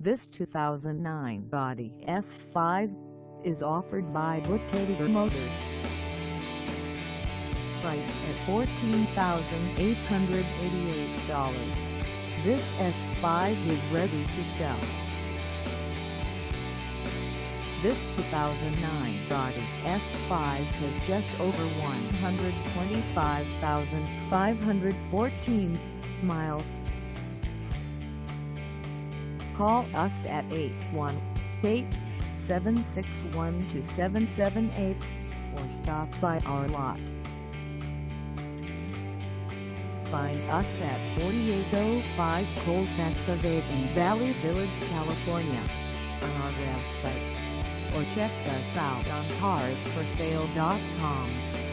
This 2009 Audi S5 is offered by Brookhaven Motors. Priced at $14,888, this S5 is ready to sell. This 2009 Audi S5 has just over 125,514 miles. Call us at 818-761-2778 or stop by our lot. Find us at 4805 Colfax Ave in Valley Village, California on our website, or check us out on carsforsale.com.